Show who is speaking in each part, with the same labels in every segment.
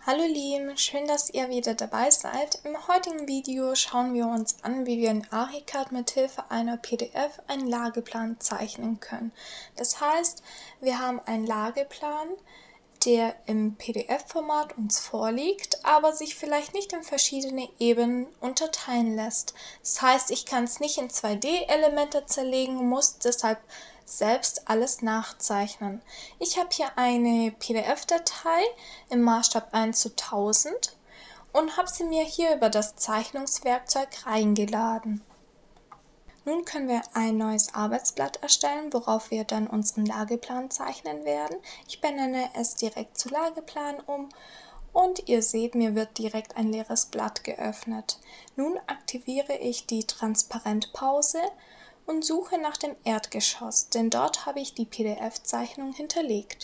Speaker 1: Hallo Lieben, schön, dass ihr wieder dabei seid. Im heutigen Video schauen wir uns an, wie wir in Archicad mit Hilfe einer PDF einen Lageplan zeichnen können. Das heißt, wir haben einen Lageplan, der im PDF-Format uns vorliegt, aber sich vielleicht nicht in verschiedene Ebenen unterteilen lässt. Das heißt, ich kann es nicht in 2D-Elemente zerlegen, muss deshalb selbst alles nachzeichnen. Ich habe hier eine PDF-Datei im Maßstab 1:1000 und habe sie mir hier über das Zeichnungswerkzeug reingeladen. Nun können wir ein neues Arbeitsblatt erstellen, worauf wir dann unseren Lageplan zeichnen werden. Ich benenne es direkt zu Lageplan um und ihr seht, mir wird direkt ein leeres Blatt geöffnet. Nun aktiviere ich die Transparentpause und suche nach dem Erdgeschoss, denn dort habe ich die PDF-Zeichnung hinterlegt.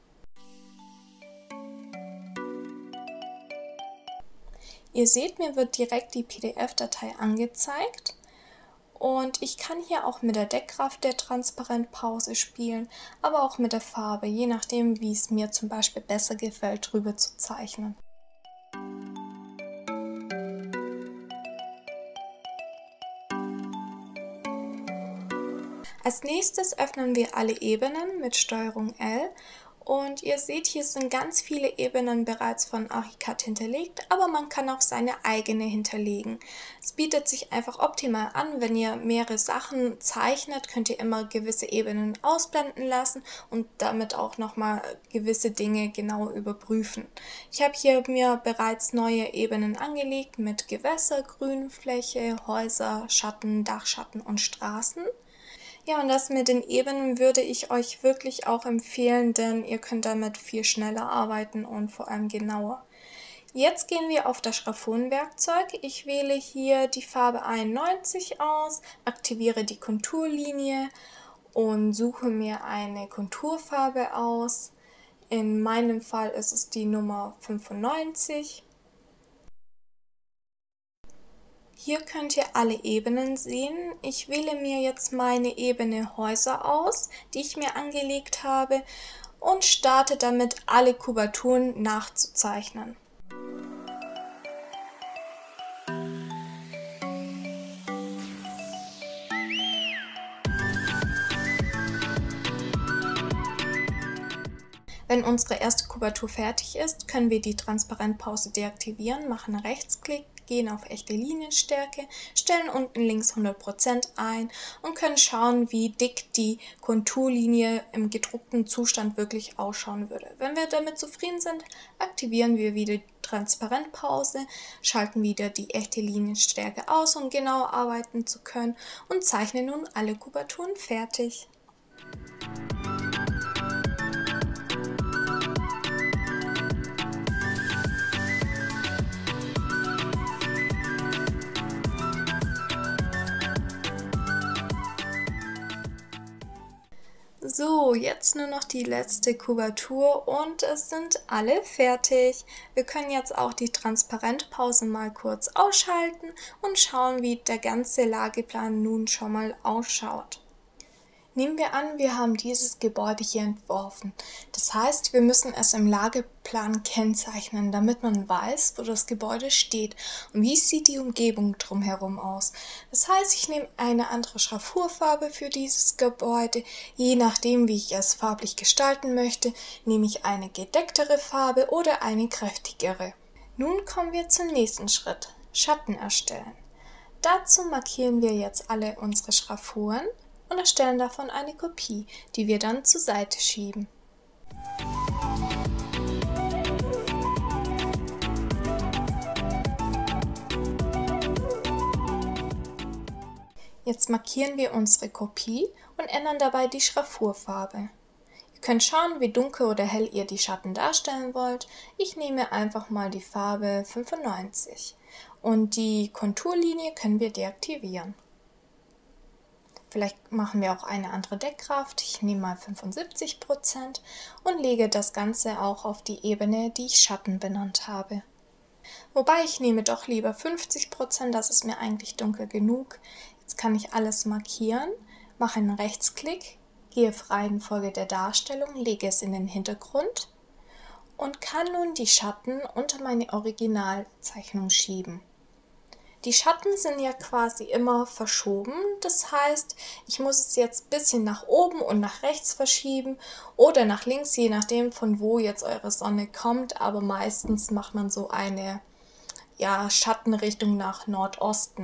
Speaker 1: Ihr seht, mir wird direkt die PDF-Datei angezeigt. Und ich kann hier auch mit der Deckkraft der Transparentpause spielen, aber auch mit der Farbe, je nachdem, wie es mir zum Beispiel besser gefällt, drüber zu zeichnen. Als nächstes öffnen wir alle Ebenen mit STRG L. Und ihr seht, hier sind ganz viele Ebenen bereits von Archicad hinterlegt, aber man kann auch seine eigene hinterlegen. Es bietet sich einfach optimal an, wenn ihr mehrere Sachen zeichnet, könnt ihr immer gewisse Ebenen ausblenden lassen und damit auch nochmal gewisse Dinge genau überprüfen. Ich habe hier mir bereits neue Ebenen angelegt mit Gewässer, Grünfläche, Häuser, Schatten, Dachschatten und Straßen. Ja, und das mit den Ebenen würde ich euch wirklich auch empfehlen, denn ihr könnt damit viel schneller arbeiten und vor allem genauer. Jetzt gehen wir auf das Schraffurenwerkzeug. Ich wähle hier die Farbe 91 aus, aktiviere die Konturlinie und suche mir eine Konturfarbe aus. In meinem Fall ist es die Nummer 95. Hier könnt ihr alle Ebenen sehen. Ich wähle mir jetzt meine Ebene Häuser aus, die ich mir angelegt habe und starte damit, alle Kubaturen nachzuzeichnen. Wenn unsere erste Kubatur fertig ist, können wir die Transparentpause deaktivieren, machen Rechtsklick, gehen auf echte Linienstärke, stellen unten links 100% ein und können schauen, wie dick die Konturlinie im gedruckten Zustand wirklich ausschauen würde. Wenn wir damit zufrieden sind, aktivieren wir wieder die Transparentpause, schalten wieder die echte Linienstärke aus, um genau arbeiten zu können und zeichnen nun alle Kubaturen fertig. So, jetzt nur noch die letzte Kubatur und es sind alle fertig. Wir können jetzt auch die Transparentpause mal kurz ausschalten und schauen, wie der ganze Lageplan nun schon mal ausschaut. Nehmen wir an, wir haben dieses Gebäude hier entworfen. Das heißt, wir müssen es im Lageplan kennzeichnen, damit man weiß, wo das Gebäude steht und wie sieht die Umgebung drumherum aus. Das heißt, ich nehme eine andere Schraffurfarbe für dieses Gebäude. Je nachdem, wie ich es farblich gestalten möchte, nehme ich eine gedecktere Farbe oder eine kräftigere. Nun kommen wir zum nächsten Schritt, Schatten erstellen. Dazu markieren wir jetzt alle unsere Schraffuren und erstellen davon eine Kopie, die wir dann zur Seite schieben. Jetzt markieren wir unsere Kopie und ändern dabei die Schraffurfarbe. Ihr könnt schauen, wie dunkel oder hell ihr die Schatten darstellen wollt. Ich nehme einfach mal die Farbe 95 und die Konturlinie können wir deaktivieren. Vielleicht machen wir auch eine andere Deckkraft. Ich nehme mal 75% und lege das Ganze auch auf die Ebene, die ich Schatten benannt habe. Wobei ich nehme doch lieber 50%, das ist mir eigentlich dunkel genug. Jetzt kann ich alles markieren, mache einen Rechtsklick, gehe auf Reihenfolge der Darstellung, lege es in den Hintergrund und kann nun die Schatten unter meine Originalzeichnung schieben. Die Schatten sind ja quasi immer verschoben, das heißt, ich muss es jetzt ein bisschen nach oben und nach rechts verschieben oder nach links, je nachdem von wo jetzt eure Sonne kommt, aber meistens macht man so eine Schattenrichtung nach Nordosten.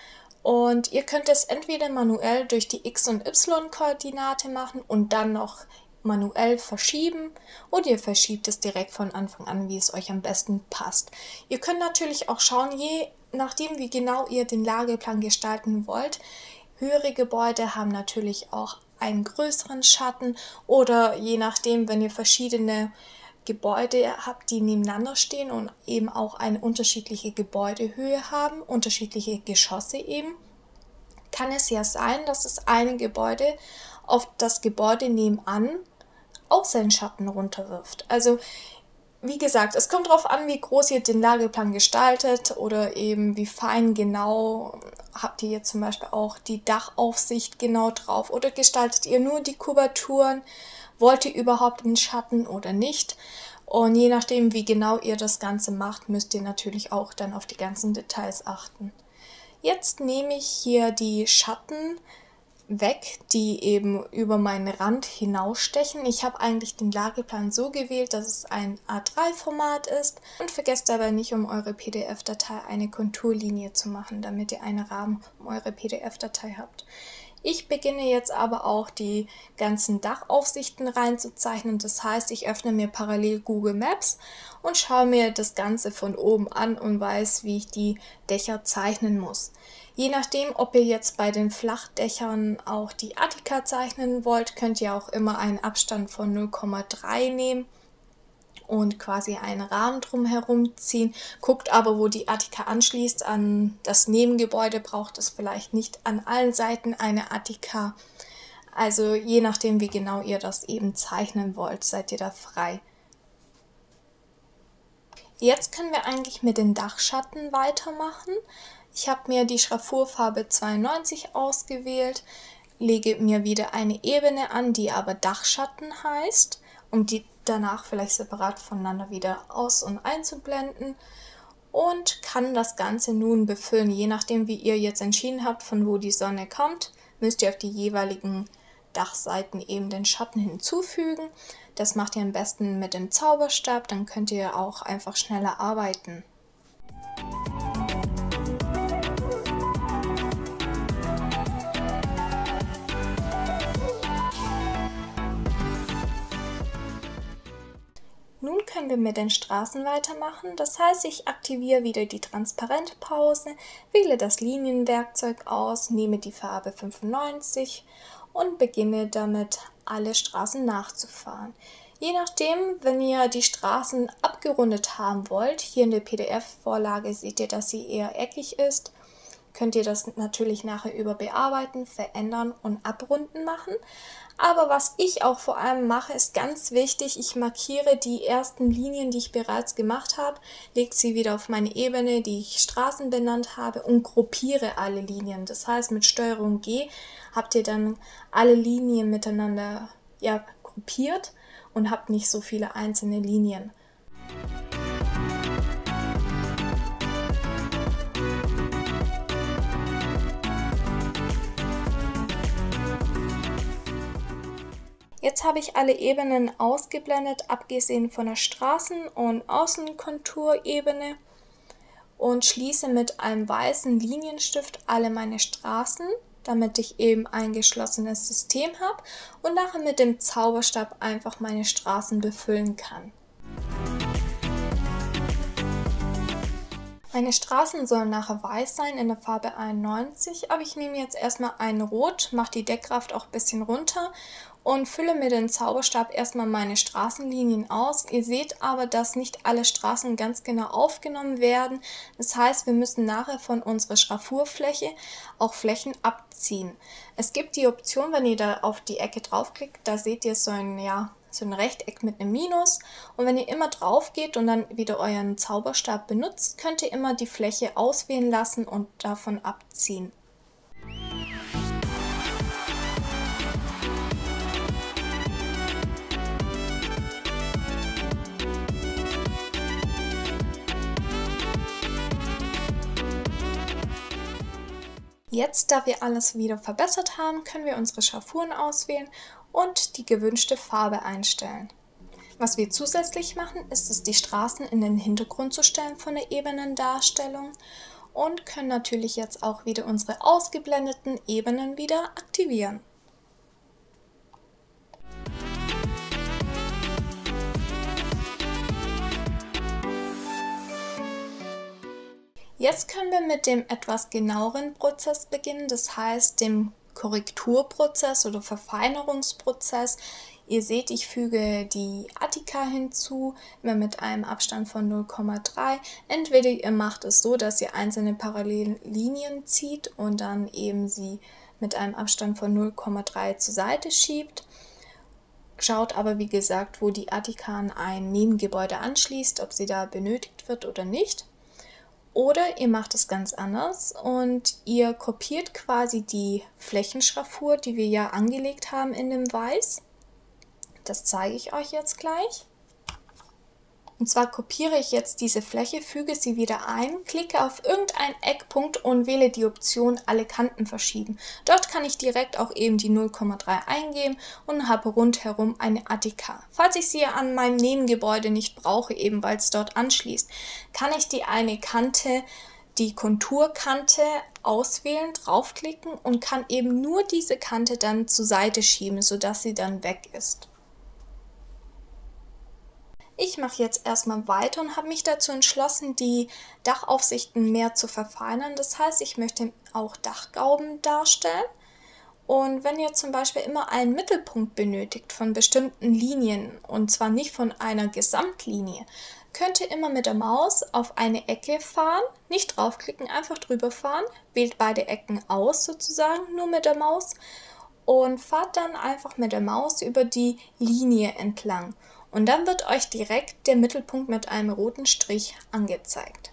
Speaker 1: Und ihr könnt es entweder manuell durch die X- und Y-Koordinate machen und dann noch manuell verschieben oder ihr verschiebt es direkt von Anfang an, wie es euch am besten passt. Ihr könnt natürlich auch schauen, je nachdem wie genau ihr den Lageplan gestalten wollt. Höhere Gebäude haben natürlich auch einen größeren Schatten oder je nachdem, wenn ihr verschiedene Gebäude habt, die nebeneinander stehen und eben auch eine unterschiedliche Gebäudehöhe haben, unterschiedliche Geschosse eben, kann es ja sein, dass das eine Gebäude auf das Gebäude nebenan auch seinen Schatten runterwirft. Also wie gesagt, es kommt darauf an, wie groß ihr den Lageplan gestaltet oder eben wie fein genau habt ihr jetzt zum Beispiel auch die Dachaufsicht genau drauf oder gestaltet ihr nur die Kubaturen, wollt ihr überhaupt einen Schatten oder nicht. Und je nachdem, wie genau ihr das Ganze macht, müsst ihr natürlich auch dann auf die ganzen Details achten. Jetzt nehme ich hier die Schatten weg, die eben über meinen Rand hinausstechen. Ich habe eigentlich den Lageplan so gewählt, dass es ein A3-Format ist und vergesst dabei nicht, um eure PDF-Datei eine Konturlinie zu machen, damit ihr einen Rahmen um eure PDF-Datei habt. Ich beginne jetzt aber auch die ganzen Dachaufsichten reinzuzeichnen. Das heißt, ich öffne mir parallel Google Maps und schaue mir das Ganze von oben an und weiß, wie ich die Dächer zeichnen muss. Je nachdem, ob ihr jetzt bei den Flachdächern auch die Attika zeichnen wollt, könnt ihr auch immer einen Abstand von 0,3 nehmen und quasi einen Rahmen drumherum ziehen. Guckt aber, wo die Attika anschließt. An das Nebengebäude braucht es vielleicht nicht an allen Seiten eine Attika. Also je nachdem, wie genau ihr das eben zeichnen wollt, seid ihr da frei. Jetzt können wir eigentlich mit den Dachschatten weitermachen. Ich habe mir die Schraffurfarbe 92 ausgewählt, lege mir wieder eine Ebene an, die aber Dachschatten heißt, um die danach vielleicht separat voneinander wieder aus- und einzublenden und kann das Ganze nun befüllen. Je nachdem, wie ihr jetzt entschieden habt, von wo die Sonne kommt, müsst ihr auf die jeweiligen Dachseiten eben den Schatten hinzufügen. Das macht ihr am besten mit dem Zauberstab, dann könnt ihr auch einfach schneller arbeiten. Nun können wir mit den Straßen weitermachen, das heißt, ich aktiviere wieder die Transparentpause, wähle das Linienwerkzeug aus, nehme die Farbe 95 und beginne damit, alle Straßen nachzufahren. Je nachdem, wenn ihr die Straßen abgerundet haben wollt, hier in der PDF-Vorlage seht ihr, dass sie eher eckig ist, könnt ihr das natürlich nachher über Bearbeiten, Verändern und Abrunden machen. Aber was ich auch vor allem mache, ist ganz wichtig, ich markiere die ersten Linien, die ich bereits gemacht habe, lege sie wieder auf meine Ebene, die ich Straßen benannt habe und gruppiere alle Linien. Das heißt, mit STRG G habt ihr dann alle Linien miteinander gruppiert und habt nicht so viele einzelne Linien. Jetzt habe ich alle Ebenen ausgeblendet, abgesehen von der Straßen- und Außenkonturebene und schließe mit einem weißen Linienstift alle meine Straßen, damit ich eben ein geschlossenes System habe und nachher mit dem Zauberstab einfach meine Straßen befüllen kann. Meine Straßen sollen nachher weiß sein in der Farbe 91, aber ich nehme jetzt erstmal ein Rot, mache die Deckkraft auch ein bisschen runter und fülle mit dem Zauberstab erstmal meine Straßenlinien aus. Ihr seht aber, dass nicht alle Straßen ganz genau aufgenommen werden. Das heißt, wir müssen nachher von unserer Schraffurfläche auch Flächen abziehen. Es gibt die Option, wenn ihr da auf die Ecke draufklickt, da seht ihr so ein Rechteck mit einem Minus und wenn ihr immer drauf geht und dann wieder euren Zauberstab benutzt, könnt ihr immer die Fläche auswählen lassen und davon abziehen. Jetzt, da wir alles wieder verbessert haben, können wir unsere Schraffuren auswählen und die gewünschte Farbe einstellen. Was wir zusätzlich machen, ist es, die Straßen in den Hintergrund zu stellen von der Ebenendarstellung und können natürlich jetzt auch wieder unsere ausgeblendeten Ebenen wieder aktivieren. Jetzt können wir mit dem etwas genaueren Prozess beginnen, das heißt dem Korrekturprozess oder Verfeinerungsprozess. Ihr seht, ich füge die Attika hinzu, immer mit einem Abstand von 0,3. Entweder ihr macht es so, dass ihr einzelne Parallellinien zieht und dann eben sie mit einem Abstand von 0,3 zur Seite schiebt. Schaut aber, wie gesagt, wo die Attika an ein Nebengebäude anschließt, ob sie da benötigt wird oder nicht. Oder ihr macht es ganz anders und ihr kopiert quasi die Flächenschraffur, die wir ja angelegt haben in dem Weiß. Das zeige ich euch jetzt gleich. Und zwar kopiere ich jetzt diese Fläche, füge sie wieder ein, klicke auf irgendeinen Eckpunkt und wähle die Option Alle Kanten verschieben. Dort kann ich direkt auch eben die 0,3 eingeben und habe rundherum eine Attika. Falls ich sie an meinem Nebengebäude nicht brauche, eben weil es dort anschließt, kann ich die eine Kante, die Konturkante auswählen, draufklicken und kann eben nur diese Kante dann zur Seite schieben, sodass sie dann weg ist. Ich mache jetzt erstmal weiter und habe mich dazu entschlossen, die Dachaufsichten mehr zu verfeinern. Das heißt, ich möchte auch Dachgauben darstellen. Und wenn ihr zum Beispiel immer einen Mittelpunkt benötigt von bestimmten Linien, und zwar nicht von einer Gesamtlinie, könnt ihr immer mit der Maus auf eine Ecke fahren, nicht draufklicken, einfach drüber fahren, wählt beide Ecken aus sozusagen, nur mit der Maus und fahrt dann einfach mit der Maus über die Linie entlang. Und dann wird euch direkt der Mittelpunkt mit einem roten Strich angezeigt.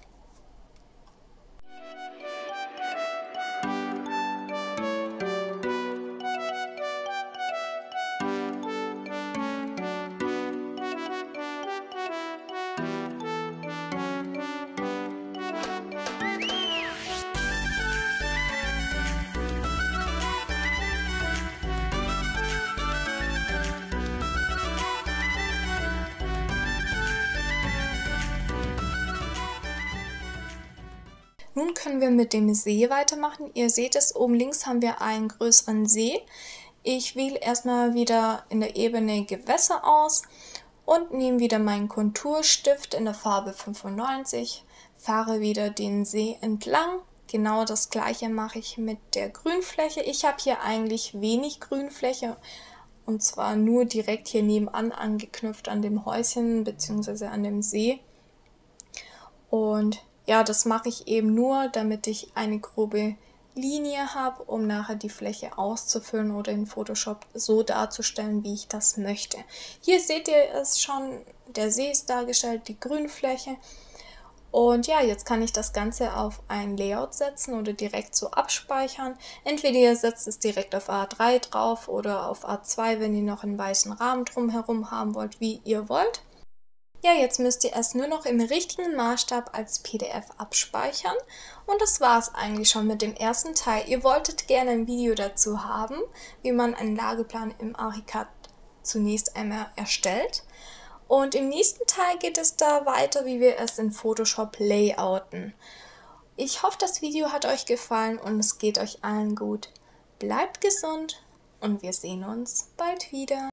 Speaker 1: Nun können wir mit dem See weitermachen. Ihr seht es, oben links haben wir einen größeren See. Ich wähle erstmal wieder in der Ebene Gewässer aus und nehme wieder meinen Konturstift in der Farbe 95, fahre wieder den See entlang. Genau das gleiche mache ich mit der Grünfläche. Ich habe hier eigentlich wenig Grünfläche und zwar nur direkt hier nebenan angeknüpft an dem Häuschen bzw. an dem See. Und ja, das mache ich eben nur, damit ich eine grobe Linie habe, um nachher die Fläche auszufüllen oder in Photoshop so darzustellen, wie ich das möchte. Hier seht ihr es schon, der See ist dargestellt, die Grünfläche. Und ja, jetzt kann ich das Ganze auf ein Layout setzen oder direkt so abspeichern. Entweder ihr setzt es direkt auf A3 drauf oder auf A2, wenn ihr noch einen weißen Rahmen drumherum haben wollt, wie ihr wollt. Ja, jetzt müsst ihr es nur noch im richtigen Maßstab als PDF abspeichern und das war es eigentlich schon mit dem ersten Teil. Ihr wolltet gerne ein Video dazu haben, wie man einen Lageplan im Archicad zunächst einmal erstellt. Und im nächsten Teil geht es da weiter, wie wir es in Photoshop layouten. Ich hoffe, das Video hat euch gefallen und es geht euch allen gut. Bleibt gesund und wir sehen uns bald wieder.